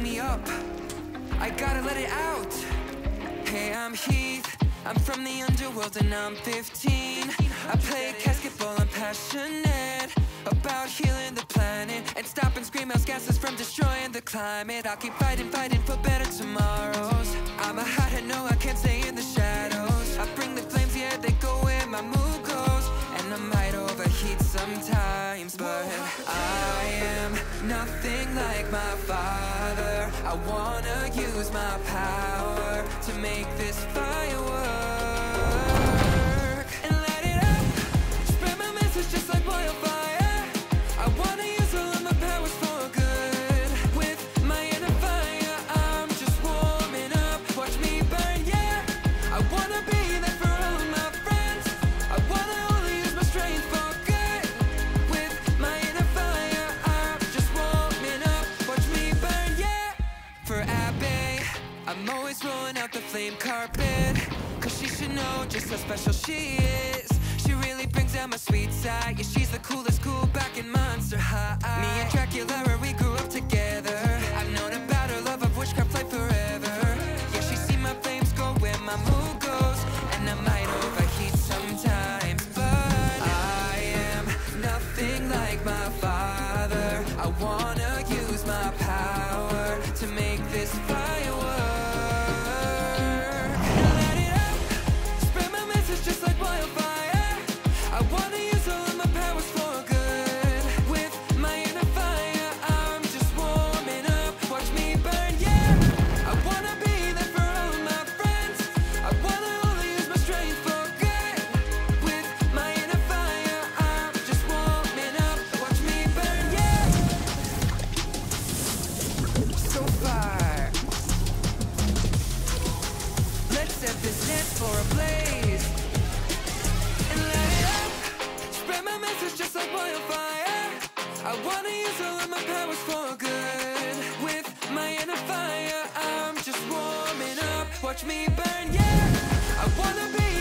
me up, I gotta let it out. Hey, I'm Heath, I'm from the underworld and I'm 15. I play basketball, I'm passionate about healing the planet and stopping greenhouse gases from destroying the climate. I'll keep fighting, fighting for better tomorrows. I'm a hothead, no, I can't stay in the shadows. I bring the flames, yeah, they go where my mood goes. And I might overheat sometimes, but I am nothing like my father. I wanna use my power to make this firework and light it up. Spread my message just like wildfire. I wanna use all of my powers for good. With my inner fire, I'm just warming up. Watch me burn, yeah. I wanna be there for all of my friends. I wanna only use my strength for good. With my inner fire, I'm just warming up. Watch me burn, yeah. For Abbey, I'm always rolling out the flame carpet, cause she should know just how special she is. She really brings out my sweet side. Yeah, she's the coolest cool back in Monster High. Me and Draculaura, we grew up together. I've known about her love of witchcraft like forever. Yeah, she see my flames go where my mood goes. And I might overheat sometimes, but I am nothing like my father. I wanna use my power to make this firework. Light it up, spread my message just like wildfire. I wanna use all of my powers for good. With my inner fire, I'm just warming up. Watch me burn, yeah. I wanna be there for all of my friends. I wanna only use my strength for good. With my inner fire, I'm just warming up. Watch me burn, yeah. So far, let's set this dance floor ablaze and light it up. Spread my message just like wildfire. I wanna use all of my powers for good. With my inner fire, I'm just warming up. Watch me burn, yeah. I wanna be